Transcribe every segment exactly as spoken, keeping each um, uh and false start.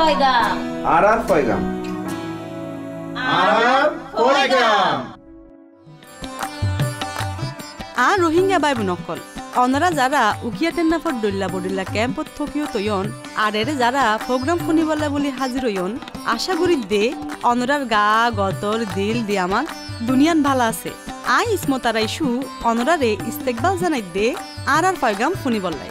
পয়গাম আরার পয়গাম আরার পয়গাম আর Rohingya by নকল অনরা যারা উকিয়া টেন্নাফর ডল্লা বডিল্লা ক্যাম্পত থকিও তৈন আর এর যারা প্রোগ্রাম শুনিবলা বলি হাজির হইন আশা করি দে অনরার গা গতর দিল দিয়ে আমাক দুনিয়ান ভালো আছে আই ইসমতারা ইস্যু অনরারে ইস্তেকবাল জানাই দে আর আর পয়গাম শুনিবলাই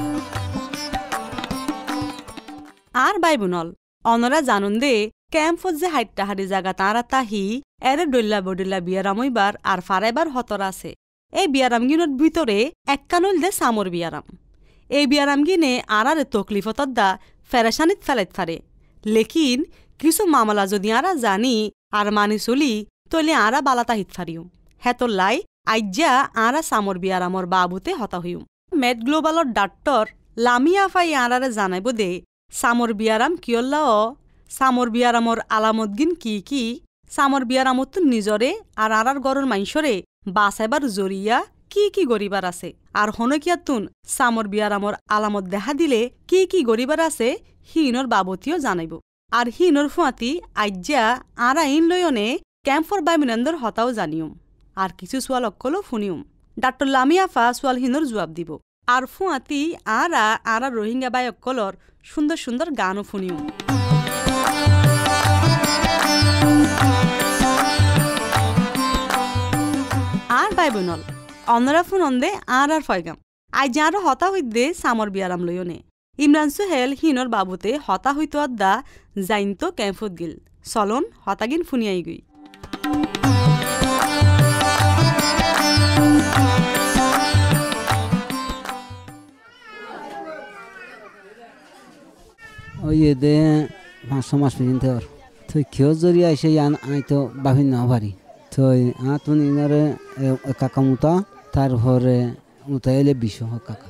আর বাই বুনল অনরা জানুন দে ক্যাম্পত যে হাইটটা হারি জায়গা তাঁরা তাহি এরে ডল্লা বডিল্লা বিয়ারামইবার আর ফারাইবার হতর আছে এই বিয়ারামগিনের ভিতরে এককানল দে সামর বিয়ারাম এই বিয়ারামগিনে আরারে তকলিফতর দা ফেরেশানিত ফেলাইত ফারে লেকিন কিছু মামলা যদি আরা জানি আর মানি চলি তলে আরা বালাতা হিত ফারিও হেতর লাই আইজা আরা সামর বিয়ারামর বাবুতে হতা হইম মেড গ্লোবালর ডাক্তর লামিয়া ফাই আরারে জানাইব দে সামর বিয়ারাম কিয়ল্লাও সামর বিয়ারামর আলামতগিন কি কি সামর বিয়ারামত তো নিজরে আর আরার গরর মাইসরে বাসাইবার জরিয়া কি কি গরিবার আছে আর হনকিয়াতুন সামর বিয়ারামর আলামত দেখা দিলে কি কি গরিবার আছে হিনর বাবতীয় জানাইব আর হিনর ফুয়াতি আজ্জা আরা ইন লয়নে ক্যাম্পর বাইমিনন্দর হতাও জানিয়ম আর কিছু সোয়াল অক্কলও শুনিয়ম ডাক্তার লামিয়াফা সোয়াল হিনর জবাব দিব আর ফুয়াতি আরা আরা রোহিঙ্গা বাই অক্কলর সুন্দর সুন্দর গানও শুনিয়ম আর বাই বোনল অনরা ফোন অন্দে আর আর ফয়গাম আই যাঁরও হতা হইদে সামর বিয়ারাম লইনে ইমরান সুহেল হিনর বাবুতে হতা হইতো আদা জাইনতো ক্যাম্পত গিল চলন হতাগিন ফুনিয়াই গই ওই দে পাঁচশো মাস পর্যন্ত তুই কেউ জড়িয়ে আইসে আই তো বাভিন না পারি তুই আ তুই ইনারে কাকা মুতা তারপরে মুতা এলে বিষ কাকা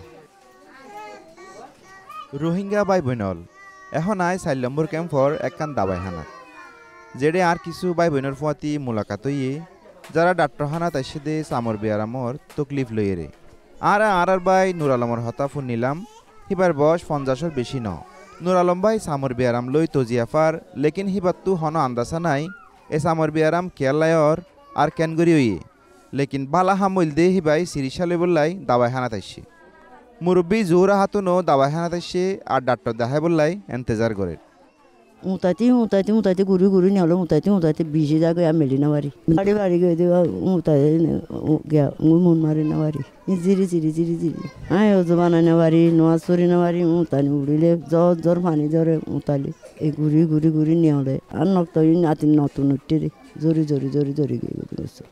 রোহিঙ্গা বাই বইনল এখন আই চার নম্বর ক্যাম্পর একখান দাবাই হানা যেড়ে আর কিছু বাই বইনর ফুয়াতি মোলাকাত হইয়ে যারা ডাক্তার হানাত আইসে দে সামর বিয়ারামর তকলিফ লইয়ে রে আর আর আর বাই নুর আলমর হতা ফোন নিলাম হিবার বয়স পঞ্চাশর বেশি ন নুর আলম ভাই সামর বিয়ারাম লই তজিয়াফার লেকিন হিবাত্তু হন আন্দাসা নাই এ সামর বিয়ারাম কেয়ালায়র আর ক্যানগরি হইয়ে লেকিন বালা হামইল দে হিবাই সিরিশালে বললাই দাবাই হানাত আইসে মুরব্বী জোহরা হাতুনও দাবাই হানাত আইসে আর ডাক্তার দেখায় বললাই এন্তেজার করে মুতাইতে মুতাইতে মুতাইতে ঘুরি ঘুরি নেলো মুতাইতে মুতাইতে বিশে যা গিয়া মেলি না বাড়ি বাড়ি বাড়ি গিয়ে দেওয়া মুতাই গিয়া মন মারি না বাড়ি জিরি জিরি জিরি জিরি হ্যাঁ ওজো বানাই না বাড়ি নোয়াজ চরি না বাড়ি মুতানি উড়িলে জ্বর জ্বর পানি জ্বরে মুতালি এই ঘুরি ঘুরি ঘুরি নেওলে আর নক্ত নাতি নতুন উঠতে রে জরি জরি জরি জরি গিয়ে গেছে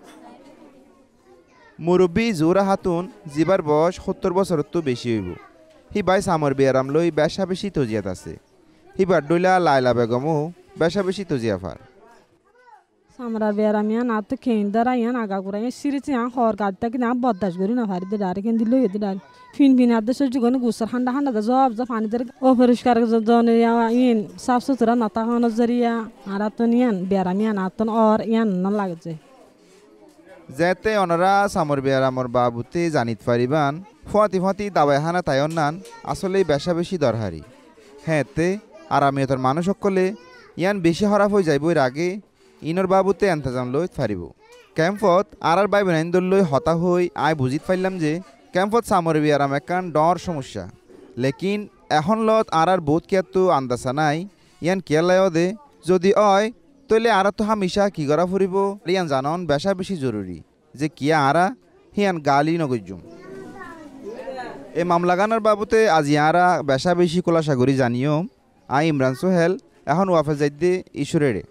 মুরব্বী জোহরা হাতুন জিবার বয়স সত্তর বছরের তো বেশি হইব হিবাই সামর বিয়ারাম লই বেশা বেশি তজিয়াত আছে হিবার ডইলা লাইলা বেগমও বেশা বেশি তজিয়াফার সামরা বেয়ারামিয়া না তো খেইন্দারা ইয়ান আগা কুরাই সিরিচি আ হর গাদটা কি না বদাস করি না ভারি দে ডারে কেন দিল ইতে ডারে ফিন ফিন আদে সহ্য করে গুসর হান্ডা হান্ডা দা জব জব পানি দের অপরিষ্কার জন ইন সাফ সুতরা না তা হন জরিয়া আর তো নিয়ান বেয়ারামিয়া না তো আর ইয়ান না লাগছে যেতে অনরা সামর বিয়ারামর বাবুতে জানিত পারিবান ফুয়াতি ফুয়াতি দাবাই হানা তাইন নান আসলেই বেশা বেশি দরহারি হ্যাঁ তে আর আমি তোর মানুষ সকলে ইয়ান বেশি হরাপ হয়ে যাইব এর আগে ইনর বাবুতে এন্তাজাম লই ফারিব ক্যাম্পত আর আর বাই বেনাইন্দর লই হতা হই আয় বুঝিত পাইলাম যে ক্যাম্পত সামর বিয়ারাম একান ডর সমস্যা লেকিন এখন লত আর আর বোধ কিয়াতো আন্দাসা নাই ইয়ান কেয়ালায় দে যদি অয় তইলে আর তো হামিশা কি করা ফুরিব ইয়ান জানন বেশা বেশি জরুরি যে কিয়া আরা হিয়ান গালি নগজুম এই মামলাগানার বাবুতে আজি আরা বেশা বেশি কোলাসাগরি জানিও আই ইমরান সোহেল এখন ওয়াফে যাইদে ঈশ্বরেরে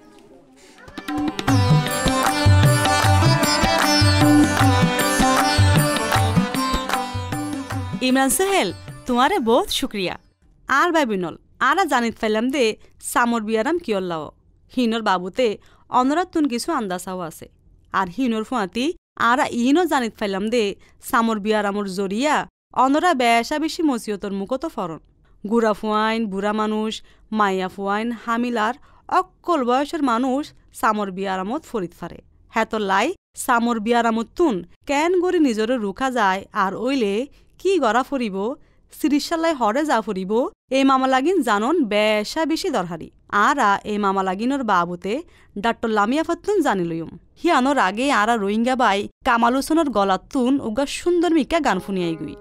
ইমরান সোহেল তোমারে বহুত শুক্রিয়া আর বাই বিনল আরা জানিত পাইলাম দে সামর বিয়ারাম কিয়ল্লাও হিনর বাবুতে অনরাতুন কিছু আন্দাসাও আছে আর হিনর ফুয়াতি আরা ইনও জানিত পাইলাম দে সামর বিয়ারামর জরিয়া অনরা বেশা বেশি মসিয়তর মুখতো ফরন গুড়া ফুয়াইন বুড়া মানুষ মাইয়া ফুয়াইন হামিলার অক্কল বয়সের মানুষ সামর বিয়ারামত ফরিত ফারে হেতর লাই সামর বিয়ারামত তুন কেন গড়ি নিজরে রুখা যায় আর ওইলে কি গড়া ফরিব চিরিশাল্লাই হরে যা ফুরিব এই মামা লাগিন জানন বেশা বেশি দরহারি আরা এই মামা লাগিনর বাবুতে ডাক্তার লামিয়া ফাতুন জানি লইম হিয়ানোর আগে আরা রোহিঙ্গা বাই কামাল হোসেনের গলাতুন উগা সুন্দর মিকা গান ফুনিয়াই গুই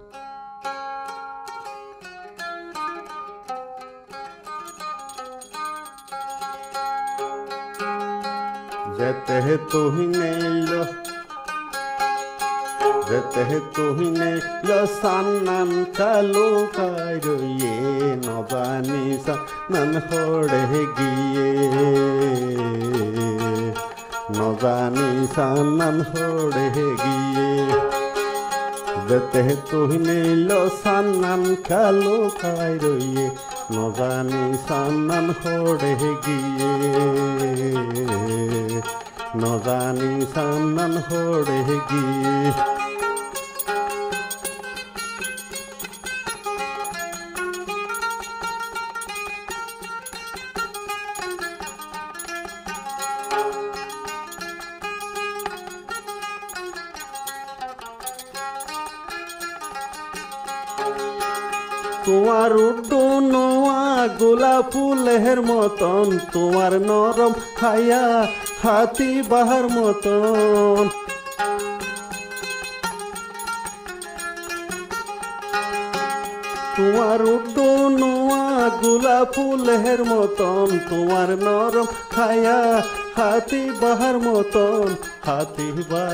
যেতে তুহিনে যেতে তুহিনে সান্নান কালো কাইয়ে নজানি সান্নান হড়ে গিয়ে নজানি সান্নান হড়ে গিয়ে যেতে তুহিনে সান্নান কালো কাইয়ে নজানি সান্নান হড়ে গিয়ে নজানি সান্নান হড়ে গিয়ে তোমার উড্ডনোয়া গোলাপ ফুলের মতন তোমার নরম হায়া হাতি বাহার মতন তোমার উড্ডনোয়া গোলাপ ফুলের মতন তোমার নরম হায়া হাতি বাহার মতন হাতি বার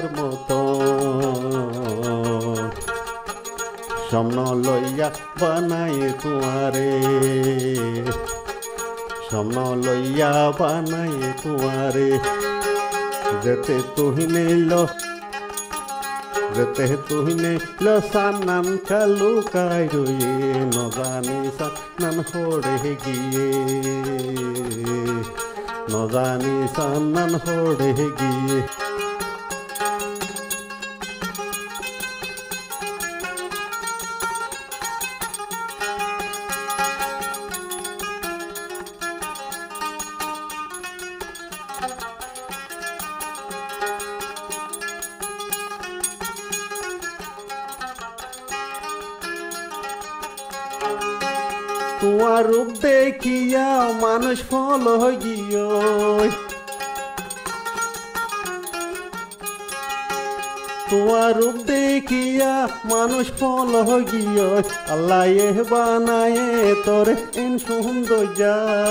মতন স্বপ্ন লইয়া বানায় তোমারে স্বপ্ন লইয়া বানায় তোমারে যেতে তুহিনে লো যেতে তুহিনে লো সান্নান কালু কাইরুয়ে নজানি সান্নান হড়ে গিয়ে নজানি সান্নান হড়ে গিয়ে তোমার রূপ দেখিয়া মানুষ ফল হইয় তোমার রূপ দেখিয়া মানুষ ফল হইয় আল্লাহ এ বানায় তোর এন সৌন্দর্য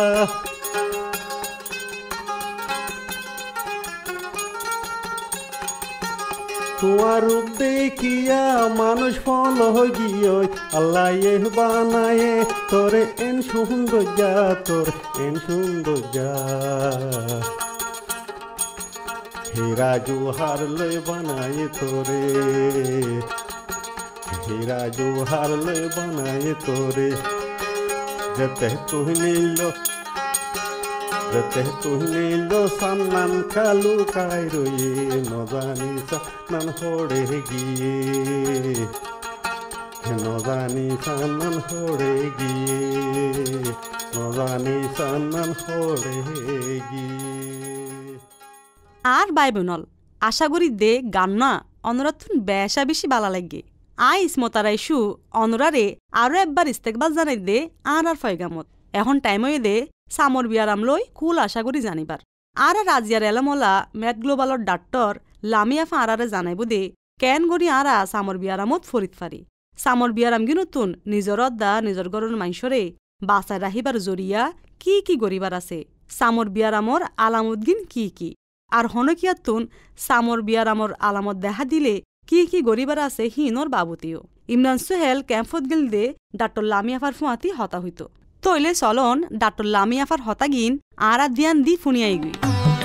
তোমার রূপ দেখিয়া মানুষ ফল হইয় আল্লাহ এ বানায় তোরে এন সৌন্দর্য তোর এন সৌন্দর্য হীরা জোহার লই বানায় তোরে হীরা জোহার লই বানায় তোরে যেতে তুই নীল যেতে তুই নীল সান্নান কালু কাইরুয়ে নজানি সান্নান হড়ে গিয়ে নজানি সান্নান হড়ে গিয়ে নজানি সান্নান হড়ে গিয়ে আর বাই বোনল আশা করি দে গান না অনরাতুন বেশা বেশি বালা লাগে আই ইসমতারাইশু অনরারে আরো একবার ইস্তেকবাল জানাই দে আর আর ফয়গামত এখন টাইম হয়ে দে সামর বিয়ারাম লই কুল আশা করি জানিবার আর রাজিয়ার এলামলা ম্যাট গ্লোবালর ডাক্তর লামিয়া ফাঁড়ারে জানাইব দে কেন গড়ি আরা সামর বিয়ারামত ফরিদ ফারি সামর বিয়ারাম গিনতুন নিজর দা নিজর গরুর মাইশরে বাসায় রাহিবার জরিয়া কি কি গরিবার আছে সামর বিয়ারামর আলামতগিন কি কি আর হনকিয়াতুন সামর বিয়ারামর আলামত দেখা দিলে কি কি গরিবার আছে হিনর বাবুতিও ইমরান সোহেল ক্যাম্পত গেল দে ডাক্তার লামিয়াফার ফুয়াতি হতা হইত তইলে চলন ডাক্তার লামিয়াফার হতা গিন আর ধ্যান দি ফুনিয়াই গই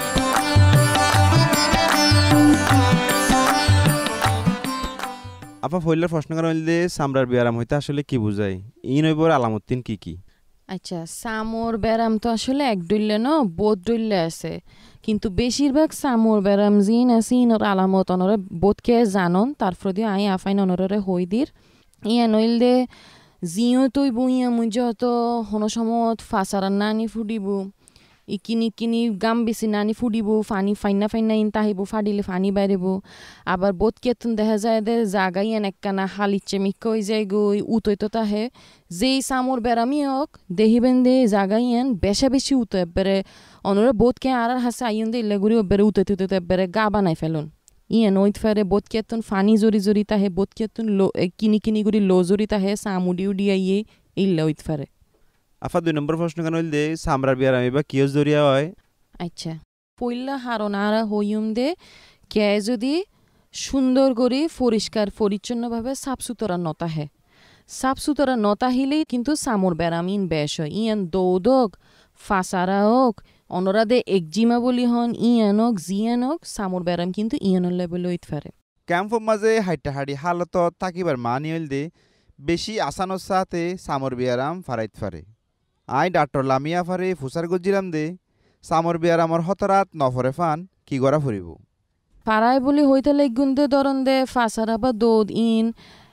আপা ফইলার প্রশ্ন করা হইলে সামরার বিয়ারাম হইতে আসলে কি বুঝায় ইন হইবর আলামতিন কি কি আচ্ছা সামর ব্যারাম তো আসলে এক ডইলে ন বোধ ডইলে আছে কিন্তু বেশিরভাগ সামর ব্যারাম জিন আছে ইনর আলামত অনরে বোধকে জানন তারপর দিয়ে আই আফাইন অনরে হই দির ইয়া নইল দে জিও তুই বুইয়া মুই যত হন সমত ফাসারার নানি ফুডিব ইকিনি কিনি গাম বেশি নানি ফুডিব ফানি ফাইনা ফাইনা ইন তাহিব ফাডিলে ফানি বাইরেব আবার বোধ কেতুন দেখা যায় দে জাগাই এন একখানা হালিচ্ছে মিক্কা হয়ে যায় গই উতইতো তাহে যেই সামর বেড়ামি হোক দেহিবেন দে জাগাই এন বেশা বেশি উতো এবারে অনরা বোধকে আর আর হাসে আইন দে ইল্লা গুড়ি এবারে উতইতে উতইতে এবারে গা বানাই ফেলুন ইয়েন ওইত ফেরে বোধ কেতুন ফানি জরি জরি তাহে বোধ কেতুন লো কিনি কিনি গুড়ি লো জরি তাহে সামুডি উডি আইয়ে ইল্লা ওইত ফেরে আফা দুই নম্বর প্রশ্ন কেন হইল দে সামরার বিয়ার আমি বা কিয়স জরিয়া হয় আচ্ছা পইলা হারন আর হইম দে কে যদি সুন্দর করে পরিষ্কার পরিচ্ছন্নভাবে সাফ সুতরা নতা হে সাফ সুতরা নতা হিলেই কিন্তু সামর ব্যারামিন বেশ হয় ইয়ান দৌদক ফাঁসারা হোক অনরাদে একজিমা বলি হন ইয়ান হোক জিয়ান হোক সামর ব্যারাম কিন্তু ইয়ানোর লেভেল হইতে পারে ক্যাম্পের মাঝে হাইটা হাড়ি হালত থাকিবার মানি হইল দে বেশি আসানোর সাথে সামর বিয়ারাম ফারাইত পারে আই ডাক্তার লামিয়া ফারে ফুসার গজিরাম দে সামর বিয়ারামর হতরাত নফরে ফান কি গড়া ফুরিব পাড়ায় বলি হইতে লেগুন্দে ধরন দে ফাঁসারা বা দৌদ ইন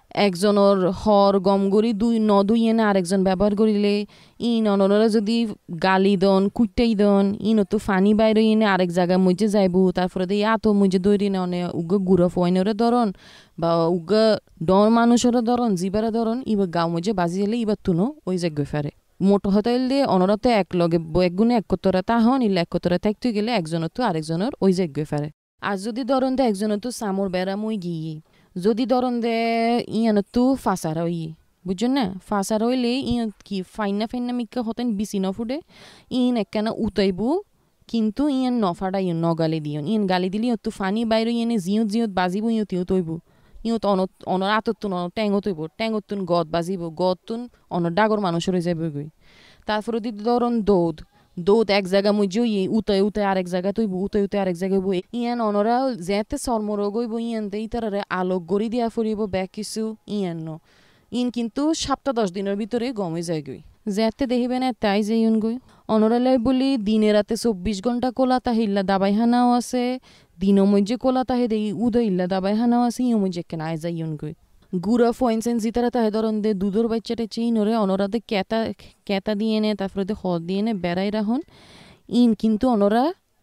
একজনের হর গমগরি দুই ন দুই এনে আরেকজন ব্যবহার করিলে ইন অনরা যদি গালি দন কুইটাই দন ইন তো ফানি বাইরে এনে আরেক জায়গায় মজে যাইব তারপরে দিয়ে এত মজে দৈরি না অনে উগ গুড়া ফয়নরে ধরন বা উগ ডর মানুষেরও ধরন জিবারে ধরন ইবার গাও মজে বাজি এলে ইবার তুনো ওই জায়গায় ফেরে মোটো হতে দিয়ে অনরাতে এক লগে এক গুণে এক কতরা তা হন ইলে এক কতরা থাকতে গেলে একজনের তো আরেকজনের ওই জায়গায় ফেরে আর যদি ধরন দে একজনের তো সামর বেড়ামই গিয়ে যদি ধরন দে ইয়ান তো ফাঁসার হই বুঝছেন না ফাঁসার হইলে ইয়ত কি ফাইনা ফাইনা মিক্কা হতেন বিচি নফুডে ইন একখানা উতাইব কিন্তু ইয়ান নফাডা ইয়ন নগালি দিয়ন ইন গালি দিলে ইয়ত ফানি বাইরে ইয়েনে জিয়ত জিয়ত বাজিব ইয়ত ইয়ত হইব ইয়ত অন অনর আততুন অন ট্যাঙত হইব ট্যাঙতুন গদ বাজিব গদতুন অনর ডাগর মানুষের হয়ে যাবে গই তারপরে দিদি ধরন দৌদ দৌদ এক জায়গা মুজো ইয়ে উতায় উতায় আরেক জায়গা তৈব উতায় উতায় আরেক জায়গায় বই ইয়ান অনরা যেতে চর্মরোগ হইব ইয়ান দে ইতারে আলোক গড়ি দিয়া ফুরিব ব্যাক কিছু ইয়ান ন ইন কিন্তু সপ্তাহ দশ দিনের ভিতরে গমে যায় গই যেতে দেখিবে না তাই যে ইউন গই অনরালাই বলি দিনে রাতে চব্বিশ ঘন্টা কোলা তাহে ইল্লা দাবাই হানাও আছে দিনও মধ্যে কোলা তাহে দেই উদয় ইল্লা দাবাই হানাও আছে ইয় মধ্যে কেন আয় যায় ইউন গই গুড়া ফয়েন্সেন জিতারা তাহে ধরন দে দুধর বাচ্চাটা চেইন ওরে অনরাতে কেতা কেতা দিয়ে নে তারপরে দে হদ দিয়ে নে বেড়াই রাখুন ইন কিন্তু অনরা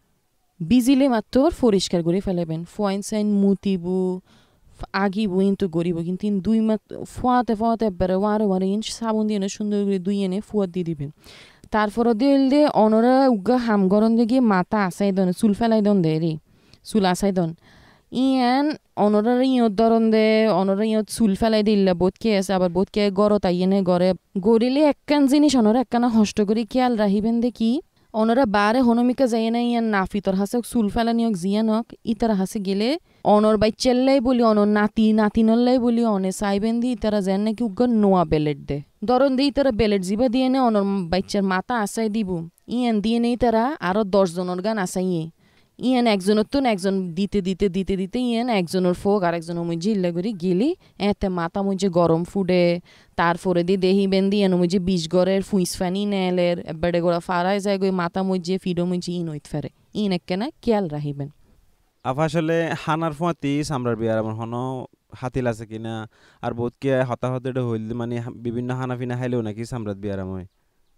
বিজিলে মাত্র পরিষ্কার করে ফেলেবেন ফয়েন্সেন মুতিবু আগিবু কিন্তু গরিব কিন্তু ইন দুই মাত ফোয়াতে ফোয়াতে বেড়ে ওয়ারে ওয়ারে ইন সাবুন দিয়ে সুন্দর করে দুই এনে ফুয়াত দিয়ে দিবেন তারপরে দিল দে অনরা উগা হাম গরম দিয়ে গিয়ে মাথা আসাই দন চুল ফেলাই দন দে রে চুল আসাই দন ইয়ান অনরার ইয়ত ধরন দে অনরা ইয়ত চুল ফেলাই দিল্লা বোধ কে আছে আবার বোধ কে গড় তাইয়েনে গড়ে গড়িলে একখান জিনিস অনরা একখানা হষ্ট করে খেয়াল রাখিবেন দে কি অনরা বারে হনমিকা যাই না ইয়ান নাফিতর হাসে চুল ফেলানি হোক জিয়ান হোক ইতারা হাসে গেলে অনর বাই চেল্লাই বলি অনর নাতি নাতিনল্লাই বলি অনে চাইবেন দি ইতারা যেন নাকি উগ্র নোয়া বেলেট দে ধরন দি ইতারা বেলেট জিবা দিয়ে নে অনর বাচ্চার মাথা আসাই দিব ইয়ান দিয়ে নেই তারা আরো দশ জনের গান আসাইয়ে ইয়ান একজনের তো একজন দিতে দিতে দিতে দিতে ইয়ান একজনের ফোক আর একজনের মধ্যে ইল্লা করে গেলি এতে মাথা মধ্যে গরম ফুডে তারপরে দিয়ে দেহি বেন্দি এন মধ্যে বিষ গড়ের ফুইস ফানি নেলের বেড়ে গোড়া ফারাই যায় গই মাথা মধ্যে ফিডো মধ্যে ইন হইতে ফেরে ইন একখানা খেয়াল রাখিবেন আফা আসলে হানার ফুয়াতি সামরার বিয়ার আমার হন হাতিল আছে কিনা আর বোধকে হতাহতটা হইল মানে বিভিন্ন হানা ফিনা খাইলেও নাকি সামরাত বিয়ার আময়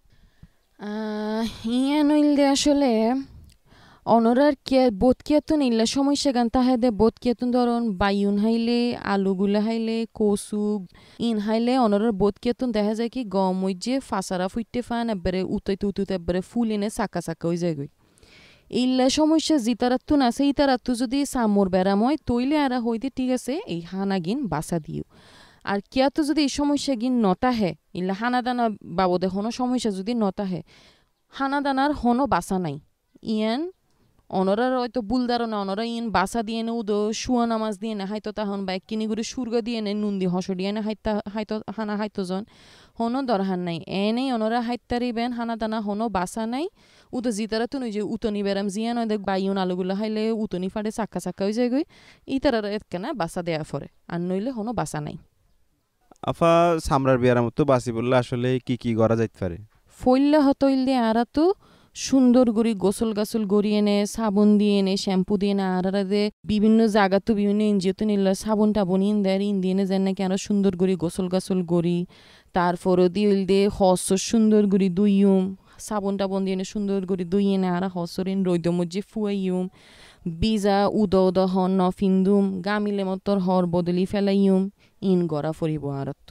ইয়ান হইল দে আসলে অনরার কে বোধ কেতুন ইল্লা সমস্যা গান তাহে দে বোধ কেতুন ধরন বায়ুন হাইলে আলুগুলা হাইলে কচু ইন হাইলে অনরার বোধ কেতুন দেখা যায় কি গম মইজে ফাঁসারা ফুইটে ফান একবারে উতাইতে উতুতে একবারে ফুল এনে চাকা চাকা হয়ে যায় গই ইল্লা সমস্যা জিতারাত্তুন আছে ইতারাত্তু যদি সামর বেড়াম হয় তৈলে আরা হইতে ঠিক আছে এই হানা গিন বাসা দিও আর কিয়াতো যদি এই সমস্যা গিন নতাহে ইল্লা হানা দানা বাবদে হনো সমস্যা যদি নতাহে হানা দানার হনো বাসা নাই ইয়ান অনরার হয়তো বুলদারো না অনরা ইন বাসা দিয়ে নে উদো শুয়া নামাজ দিয়ে নে হাইতো তাহন বা কিনি করে সুর্গ দিয়ে নে নুন দিয়ে হস দিয়ে নে হাইতা হাইতো হানা হাইতো জন হনো দরহান নাই এনেই অনরা হাইতারিবেন হানা দানা হনো বাসা নাই উদো জিতারা তো যে উতনি বেরাম জিয়া নয় দেখ বাইন আলুগুলো হাইলে উতনি ফাটে চাক্কা চাক্কা হয়ে যায় গই ইতারার একখানা বাসা দেয়া ফরে আর নইলে হনো বাসা নাই আফা সামরার বিয়ার মতো বাসি বললে আসলে কি কি করা যাইতে পারে ফইল্লা হতইল দিয়ে আরা তো সুন্দর করে গোসল গাছল গড়িয়ে এনে সাবুন দিয়ে এনে শ্যাম্পু দিয়ে এনে আর দে বিভিন্ন জায়গা তো বিভিন্ন এনজিওতে নিল সাবুন টাবুন ইন দেয় ইন দিয়ে যেন নাকি আরো সুন্দর করে গোসল গাছল গড়ি তারপরও দিয়ে দে হস সুন্দর করে দুইম সাবুন টাবন দিয়ে সুন্দর করে দুইয়ে নে আর হসরিন রইদ মধ্যে ফুয়াইম বিজা উদ উদ হন ন ফিন্দুম গামিলে মতর হর বদলি ফেলাইম ইন গড়া ফরিব আর তো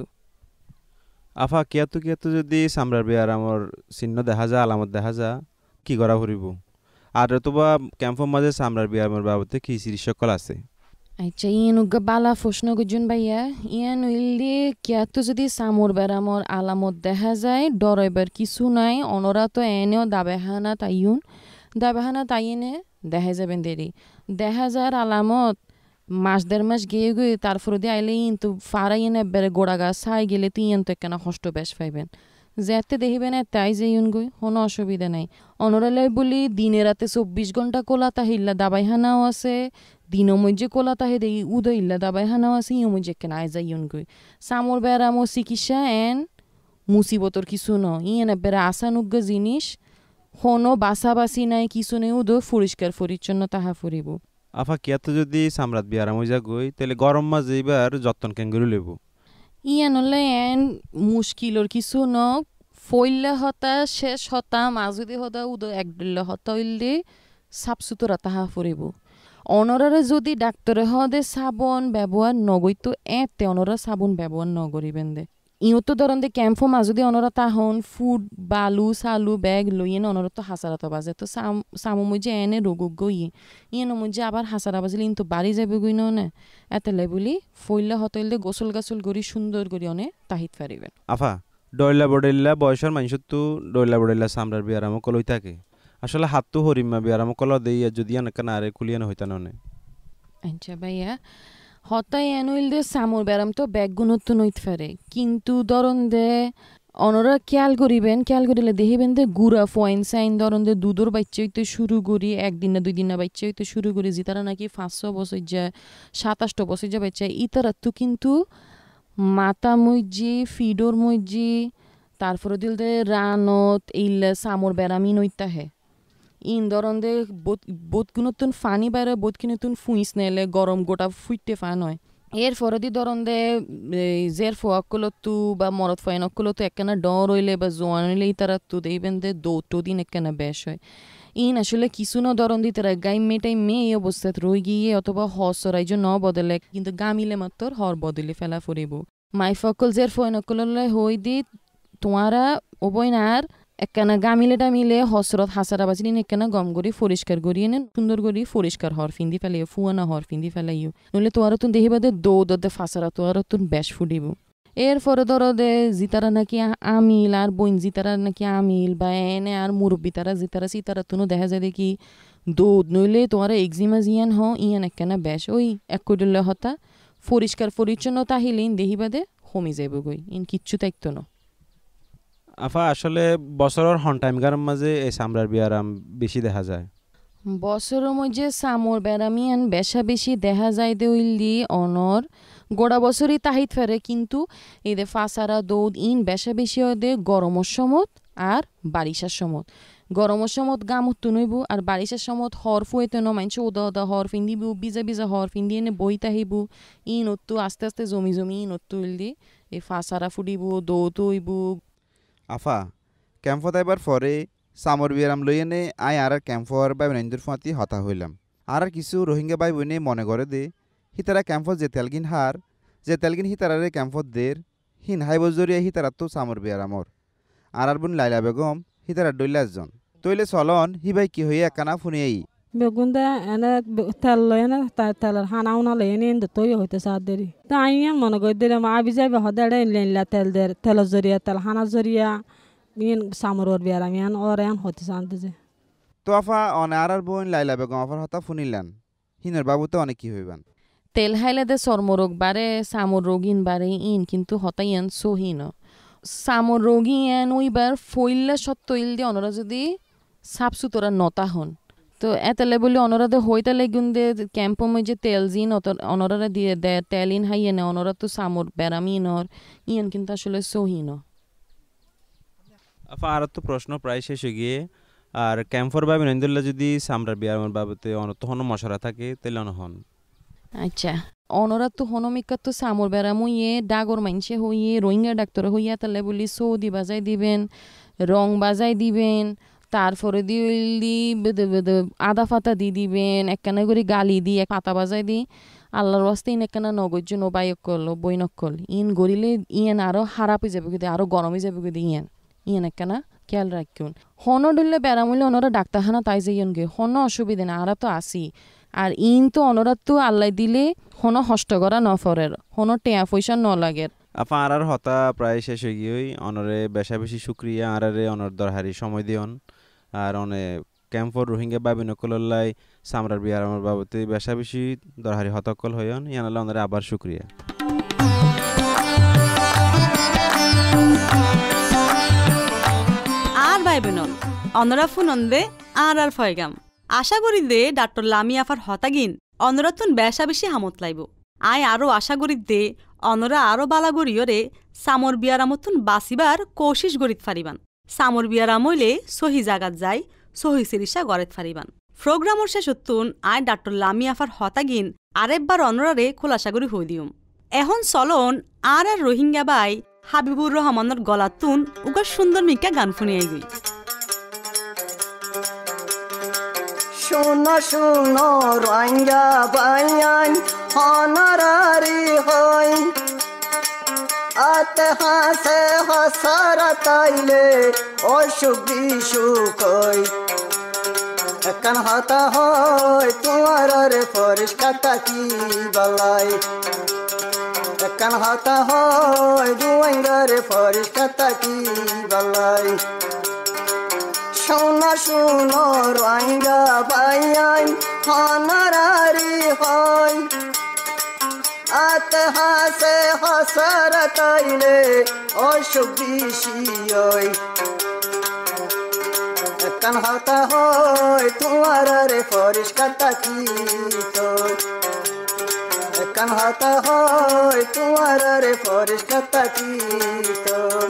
আফা কিয়াতু কিয়াতু যদি সামরার বিয়ার আমার চিহ্ন দেখা যা আলামত দেখা যা কি করা ফুরিব আর তোবা ক্যাম্পের মাঝে সামরার বিয়ার আমার বাবুতে কি সিরিজ সকল আছে আচ্ছা ইয়েন উগা বালা প্রশ্ন গুজন ভাইয়া ইয়েন উইলদি কিয়াতু যদি সামর বেরামর আলামত দেখা যায় ডরাইবার কিছু নাই অনরা তো এনেও দাবেহানা তাইউন দাবেহানা তাইনে দেখা যাবেন দেরি দেখা যার আলামত মাস দেড় মাস গিয়ে গিয়ে তারপরে দিয়ে আইলে কিন্তু ফারাইন একবারে গোড়া গাছ ছাই গেলে তুই তো একখানা কষ্ট বেশ পাইবেন যেতে দেখিবেন তাই যে ইউন গই কোনো অসুবিধা নাই অনরালে বলি দিনে রাতে চব্বিশ ঘন্টা কোলাতা হিল্লা দাবাইহানাও আছে দিনও মধ্যে কোলাতা হে দেখি উদয় হিল্লা দাবাইহানাও আছে ইও মধ্যে একখানা আই যাই ইউন গই সামর বেড়ামো চিকিৎসা এন মুসিবতর কিছু ন ইয়েন একবারে আসানুজ্ঞ জিনিস কোনো বাসাবাসি নাই কিছু নেই উদয় পরিষ্কার পরিচ্ছন্ন তাহা ফুরিব আফা কিয়াতু যদি সামরাত বিয়ার আমি যা গই তাহলে গরম মাঝে এবার যত্ন কেঙ্গুরি লেব ইয়ান হলে এন মুশকিলর কিছু ন ফইলে হতা শেষ হতা মাজুদি হতা উদ এক দিল্লে হতা হইলে সাফ সুতরা তাহা ফুরিব অনরারে যদি ডাক্তরে হদে সাবন ব্যবহার নগৈতো এতে অনরা সাবন ব্যবহার নগরিবেন দে ইউতো ধরন দে ক্যাম্পো মাজুদি অনরা তাহন ফুড বালু সালু ব্যাগ লইয়েন অনরা তো হাসারাত বাজে তো সামু মুজে এনে রোগ গই ইয়েন মুজে আবার হাসারা বাজিলে কিন্তু বাড়ি যাবে গই না এতে লেবুলি ফইলে হতইলে গোসল গাছল গরি সুন্দর গরি অনে তাহিত পারিবেন আফা ডয়লা বডেল্লা বয়সের মানুষের তো ডয়লা বডেল্লা সামরার বিয়ার আমো কলই থাকে আসলে হাত তো হরিমা বিয়ার আমো কল দেই যদি অনেক না আরে কুলিয়ানো হইতা ননে আচ্ছা ভাইয়া হতাই এনুইল দে সামর ব্যারাম তো ব্যাগ গুণত্ব নইতে পারে কিন্তু ধরন দে অনরা খেয়াল করিবেন খেয়াল করিলে দেখিবেন দে গুড়া ফয়েন সাইন ধরন দে দুধর বাচ্চা হইতে শুরু করি একদিন না দুই দিন না বাচ্চা হইতে শুরু করি যে তারা নাকি পাঁচশো বছর যায় সাতাশটো বছর যা বাচ্চা ইতারা তো কিন্তু মাতা মইজি ফিডোর মইজি তারপরে দিল দে রানত এইলে সামর ব্যারামি নইতা হে ইন ধরন দে বোধ নতুন ফানি বাইরে বোধ কি নতুন ফুইস নেলে গরম গোটা ফুইটে ফান হয় এর ফরে দি ধরন দে জের ফোয়াকলতু বা মরদ ফয়েনকলতু একখানা ডর হইলে বা জোয়ান হইলে তারা তো দেখবেন দে দৌটো দিন একখানা বেশ হয় ইন আসলে কিছু না ধরন দি তারা গাই মেটাই মেয়ে এই অবস্থাত রই গিয়ে অথবা হসরাই যে ন বদলে কিন্তু গামিলে মাত্র হর বদলে ফেলা ফুরিব মাই ফকল জের ফয়েনকললে হই দি তোমারা ওবইনার একখানা গামিলেটা মিলে হসরত হাসারা বাজিনি একখানা গম করি পরিষ্কার করি এনে সুন্দর করি পরিষ্কার হর ফিন্দি ফেলাইও ফুয়ানা হর ফিন্দি ফেলাইও নইলে তোয়ার তুন দেখিবা দে দৌ দে ফাঁসারা তোয়ার তুন বেশ ফুটিব এরপরে ধরো দে জিতারা নাকি আমিল আর বইন জিতারা নাকি আমিল বা এনে আর মুরব্বী তারা জিতারা সিতারা তুনো দেখা যায় দেখি দৌদ নইলে তোমার এক্সিমা জিয়ান হ ইয়ান একখানা বেশ ওই এক কইলে হতা পরিষ্কার পরিচ্ছন্নতা আহিলেন দেখিবা দে কমে যাইব গই ইন কিচ্ছু থাকতো না আফা আসলে বছরের হন টাইম গার মাঝে এই সামরার বিয়ারাম বেশি দেখা যায় বছরের মধ্যে সামর ব্যারামিয়ান বেশা বেশি দেখা যায় দেউলি অনর গোড়া বছরই তাহিত ফেরে কিন্তু এই দে ফাঁসারা দৌদ ইন বেশা বেশি হয় দে গরমের সমত আর বারিশার সমত গরমের সমত গামত তুনইব আর বারিশার সমত হর ফুয়েতে ন মানছে ওদা ওদা হর ফিন্দিব বিজা বিজা হর ফিন্দি এনে বই তাহিব ইন অত্তু আস্তে আস্তে জমি জমি ইন অত্তু ইলদি এই ফাঁসারা ফুটিব দৌত হইব আফা ক্যাম্পত আইবার পরে সামর বিয়ারাম লই এনে আই আর ক্যাম্পর বাই বোনদের ফাঁতি হতা হইলাম আর কিছু রোহিঙ্গা বাই বোনে মনে করে দে হিতারা ক্যাম্পত যে তেলগিন হার যে তেলগিন হিতারারে ক্যাম্পত দের হিন হাই বজরিয়া হিতারা তো সামর বিয়ারামর আর আর বোন লাইলা বেগম হিতারা ডইলাজন তইলে চলন হি বাই কি হইয়া কানা ফুনিয়েই বেগুন দে এনে তেল লয় না তেলের হানা উনা লয় এনে ইন্দে তৈ হইতে সাত দেরি তাই মনে করি দিলে মা আবি যাবে হদাড়ে লেনলা তেল দের তেলের জরিয়া তেল হানা জরিয়া ইন সামরর বিয়ার আমি আন ওর আন হইতে সানতে যে তো আফা অনে আর আর বোন লাইলা বেগম আফার হতা ফুনিলান হিনের বাবু তো অনেক কি হইবান তেল হাইলে দে চর্মরোগ বারে সামর রোগিন বারে ইন কিন্তু হতাইয়ান সহিন সামর রোগী এন ওইবার ফইল্লা সত্য ইল দিয়ে অনরা যদি সাফ সুতরা নতা হন তো এতলে বলি অনরাদে হইতা লাগুন দে ক্যাম্প মধ্যে তেল জিন অনরা দিয়ে দে তেল ইন হাইয়ে নে অনরা তো সামর বেরামিনর ইয়ান কিন্তু আসলে সহিন আফা আর তো প্রশ্ন প্রায় শেষ হয়ে গিয়ে আর ক্যাম্পর বাবে নন্দুল্লাহ যদি সামরার বিয়ার বাবতে তখন মশরা থাকে তাহলে অনহন আচ্ছা অনরা তো হনমিকা তো সামর বেড়াম হইয়ে ডাগর মাইনসে হইয়ে রোহিঙ্গা ডাক্তার হইয়া তাহলে বলি সৌদি বাজাই দিবেন রং বাজাই দিবেন তারপরে দি আদা ফাতা দি দিবেন একখানা করে গালি দি এক পাতা বাজাই দি আল্লাহর ওয়াস্তে ইন একখানা নগর্য নবায়ক করলো বৈনকল ইন গড়িলে ইয়ান আরো খারাপ হয়ে যাবে কিন্তু আরো গরম হয়ে যাবে কিন্তু ইয়ান ইয়ান একখানা খেয়াল রাখুন হন ডুললে বেড়াম হইলে ওনারা ডাক্তারখানা তাই যাইন গে হন অসুবিধা না আরা তো আসি আর ইন তো অনরাত তো আল্লাহ দিলে হন হষ্ট করা নফরের হন টেয়া পয়সা ন লাগের আপা আর হতা প্রায় শেষ হয়ে গিয়ে অনরে বেশা বেশি শুক্রিয়া আরারে অনর দরহারি সময় দিয়ন আর অনে ক্যাম্পর রোহিঙ্গা বাবি নকলল্লাই সামরার বিয়ার আমার বাবতে বেশা বেশি দরহারি হতকল হইন ইয়ানাল্লাহ অনরে আবার শুক্রিয়া আর ভাই বোন অনরা ফুনন্দে আর আর ফয়গাম আশা করি দে ডাক্তার লামি আফার হতাগিন অনরাতুন বেশা বেশি হামত লাইব আয় আরো আশা করি দে অনরা আরো বালা গরিয়রে সামর বিয়ারামতুন বাসিবার কোশিশ গরিত ফারিবান সামর বিয়ারাম হইলে সহি জাগাত যাই সহি সিরিসা গড়েত ফারিবান প্রোগ্রামর শেষতুন আয় ডাক্তার লামি আফার হতাগিন আরেকবার অনরারে খোলাসা করি হই দিউম এখন চলন আর আর রোহিঙ্গা বাই হাবিবুর রহমানের গলাতুন উগা সুন্দর মিকা গান শুনিয়ে গই শোনো শোনো রোহিঙ্গা বাইয়ান হনারারি হই আতে হাসে হসারা তাইলে অসুখ বিসুখ হই একখান হতা হয় তোমার রে পরিষ্কার কি বলাই একখান হতা হয় রোহিঙ্গা রে পরিষ্কার কি বলাই শোনো শোনো রোহিঙ্গা বাইয়ান হনারারি হয় আতে হাসে হসারা তাইলে অসুখ বেশি হয় একখান হতা হয় তোমার রে পরিষ্কার কি তোর একখান হতা হয় তোমার রে পরিষ্কার কি তোর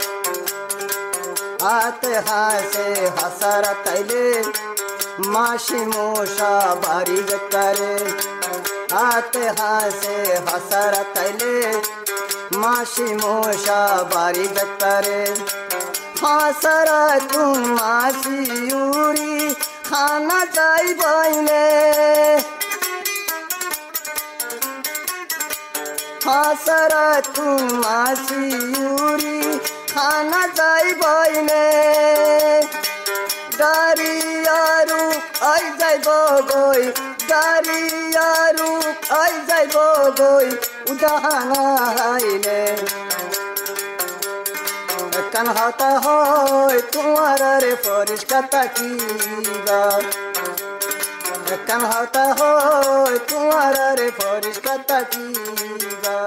আতে হাসে হাসারা তাইলে মাসি মশা বাড়ি করে আতে হাসে হাসারা তাইলে মাসি মশা বাড়ি করে হাসারা তুম মাসি উড়ি খানা যাই বাইলে হাসারা তুম মাসি উড়ি খানা যাই বাইলে গাড়িয়ারু আই যাইব গই গাড়িয়ারু আই যাইব গই উদাহানা হাইলে একখান হতা হয় তোমার রে পরিষ্কার কিবা একখান হতা হয় তোমার রে পরিষ্কার কিবা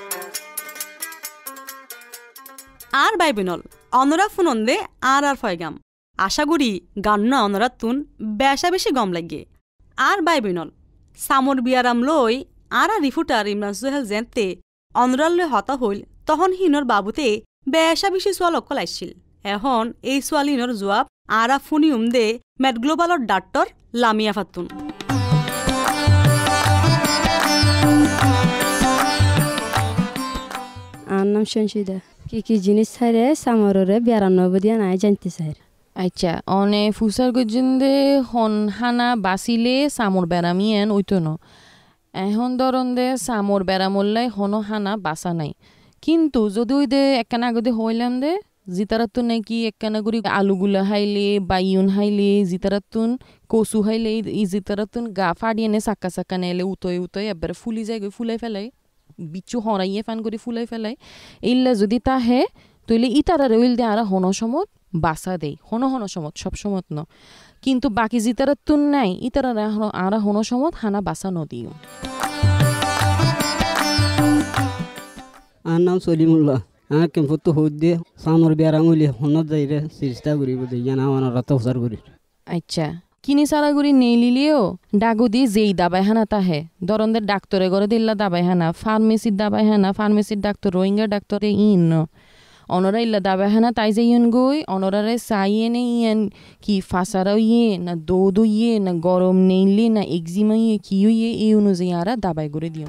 আর ভাই বোনল অনরা ফুনন্দে আর আর ফয়গাম আশা করি গান্না অনরা তুন বেশা বেশি গম লাগে আর ভাই বোনল সামর বিয়ারাম লই আর আর রিফুটার ইমরান সোহেল জেনতে অনরাল্লে হতা হইল তখন হিনর বাবুতে বেশা বেশি সোয়াল অকল আইছিল এখন এই সোয়ালিনর জবাব আরা ফুনি উমদে মেট গ্লোবালর ডাক্তর লামিয়া ফাতুন আর নাম সঞ্চিতা কি কি জিনিস ছাইরে সামররে বিয়ারান্নব দিয়া নাই জানতে চাই আচ্ছা অনে ফুসার গজিন্দে হন হানা বাসিলে সামর বেড়ামিয়েন ওইতো ন এখন ধরন দে সামর বেড়ামল্লাই হন হানা বাসা নাই কিন্তু যদি ওই দে একখানা আগতে হইলাম দে জিতারাতুন নাকি একখানা করি আলুগুলা হাইলে বাইয়ন হাইলে জিতারাতুন কচু হাইলে ই জিতারাতুন গা ফাড়িয়ে নে চাক্কা চাক্কা নেলে উতই উতই এবারে ফুলি যায় গই ফুলাই ফেলাই বিচ্ছু হরাইয়ে ফান করে ফুলাই ফেলাই এইলা যদি তাহে তইলে ইতারা রইল দে আর হন সমত বাসা দেই হন হন সমত সব সমত ন কিন্তু বাকি জিতারাতুন নাই ইতারা আর হন সমত হানা বাসা নদিও আর নাম সলিমুল্লাহ আর কেমন তো হই দিয়ে সামর বিয়ারাম হইলে হনত যাইরে চেষ্টা করিব দেই জানা আমার রাত প্রচার করি আচ্ছা কিনি সারা করি নেই লিলিও ডাগু দিয়ে যেই দাবাই হানা তাহে দরনদের ডাক্তরে ঘরে দিল্লা দাবাই হানা ফার্মেসির দাবাই হানা ফার্মেসির ডাক্তার রোহিঙ্গা ডাক্তারে ইন অনরা ইল্লা দাবা হানা তাই যাইন গই অনরারে সাইয়ে নে ইয়ান কি ফাসারা ইয়ে না দৌদ ইয়ে না গরম নেইলে না এক্সিমা ইয়ে কি ইয়ে এই অনুযায়ী আরা দাবাই করে দিও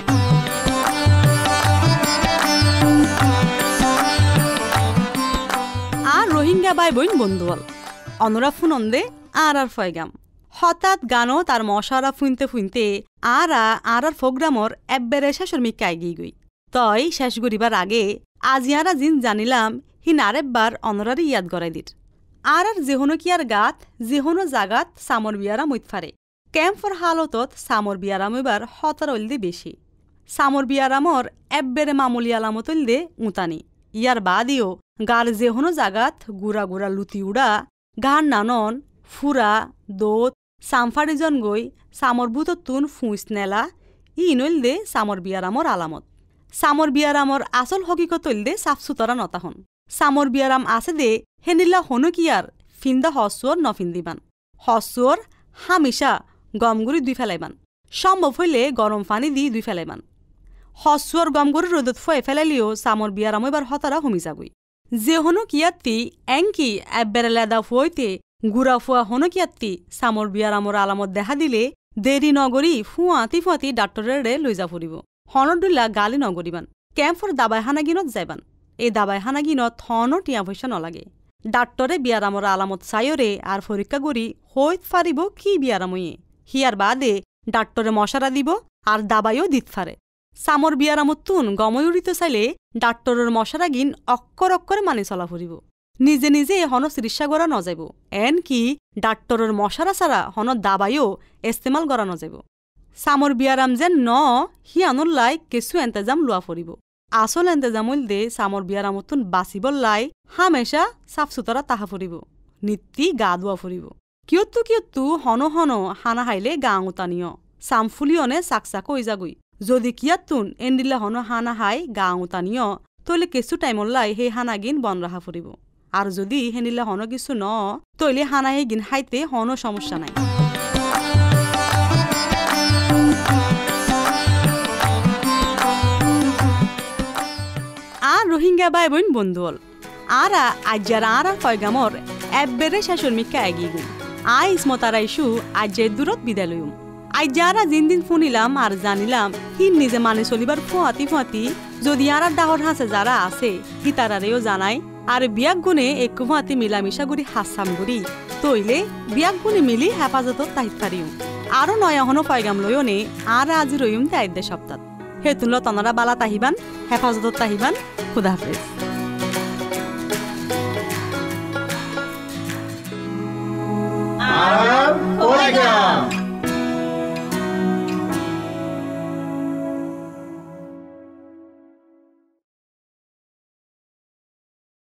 আর রোহিঙ্গা ভাই বোন বন্ধুয়াল অনরা ফুনন্দে আর আর ফয়গাম হঠাৎ গানো তার মশারা ফুনতে ফুনতে আরা আর আর প্রোগ্রামর এব্বেরে শেষর মিকা এগিয়ে গই তই শেষ করিবার আগে আজিয়ারা জিন জানিলাম হি নারেববার অনরারে ইয়াদ গড়াই দিত আর আর যেহনো কিয়ার গাত যেহনো জাগাত সামর বিয়ারা মইতফারে ক্যাম্পর হালতত সামর বিয়ারাম এবার হতার ওলদে বেশি সামর বিয়ারামর এব্বেরে মামুলি আলামত ওলদে উতানি ইয়ার বাদিও গার যেহনো জাগাত গুড়া গুড়া লুতি উড়া গার নানন ফুরা দোত সামফারিজন গই সামর বুততুন ফুঁস নেলা ই ইনলদে সামর বিয়ারামর আলামত সামর বিয়ারামর আসল হকিকত হইলদে সাফসুতরা নতাহন সামর বিয়ারাম আছে দে হেনিল্লা হনু কিয়ার ফিন্দা হসুয়র নফিন্দিবান হসুয়র হামিশা গমগুড়ি দুই ফেলাইবান সম্ভব হইলে গরম পানি দি দুই ফেলাইবান হসুয়র গমগুড়ি রোদত ফয়ে ফেলাইলিও সামর বিয়ারাম এবার হতারা হমি যাগুই যে হনু কিয়াত্তি এঙ্কি এব্বেরে লেদা ফুয়তে গুড়া ফুয়া হনু কিয়াত্তি সামর বিয়ারামর আলামত দেখা দিলে দেরি নগরী ফুয়াতি ফুয়াতি ডাক্তরেরে লই যা ফুরিব হনদুল্লা গালি নগরিবান ক্যাম্পর দাবাই হানাগিনত যাইবান এই দাবাই হানাগিনত হন টিয়া পয়সা নলাগে ডাক্তরে বিয়ারামর আলামত চাইরে আর পরীক্ষা করি হইত ফারিব কি বিয়ারাময়ে হিয়ার বাদে ডাক্তরে মশারা দিব আর দাবাইও দিত ফারে সামর বিয়ারামত তুন গময় উড়িতে চাইলে ডাক্তরের মশারাগিন অক্ষর অক্ষরে মানি চলা ফুরিব নিজে নিজে হন চিকিৎসা করা নযাইব এন কি ডাক্তরের মশারা ছাড়া হন দাবাইও ইস্তেমাল করা নযাইব সামর বিয়ারাম যেন ন হিয়ানুর লাই কিছু এন্তেজাম লোৱা ফুরিব আসল এন্তেজাম দে সামর বিয়ারামতুন বাঁচিবর লাই হামেশা সাফ সুতরা তাহা ফুরিব নিত্যি গা ধোৱা ফুরিব কিয়ত্তু কিয়ত্তু হন হন হানা হাইলে গা উতানিয় সামফুলিয়নে চাকচাক হৈ যাগুই যদি কিয়াত্তুন এন্দিলে হন হানা হাই গা উতানিয় তইলে কিছু টাইমর লাই সেই হানাগিন বন রাখা ফুরিব আর যদি হেনিলে হন কিছু ন তইলে হানা হে গিন হাইতে হন সমস্যা নাই আর রোহিঙ্গা ভাই বোন বন্ধুল আরা আজ্জার আর আর পয়গামর এব্বেরে শেষর মিকা এগিয়ে গই আই ইসমতারা ইস্যু আজ্জের দূরত বিদায় লইম আজ্জারা দিন দিন শুনিলাম আর জানিলাম হি নিজে মানে চলিবার ফুয়াতি ফুয়াতি যদি আর ডাহর হাসে যারা আছে হি তারারেও জানাই আর বিয়াক গুণে একু ফুয়াতি মিলামিশা গুড়ি হাসাম গুড়ি তইলে বিয়াক গুণে মিলি হেফাজতত তাহিত পারিও আরো নয়া হনো পয়গাম লইনে আর আজি রইম তাইদে সপ্তাহ হেতুন তনরা বালা তাহিবান হেফাজতত তাহিবান খুদা হাফেজ আরাম পয়গাম।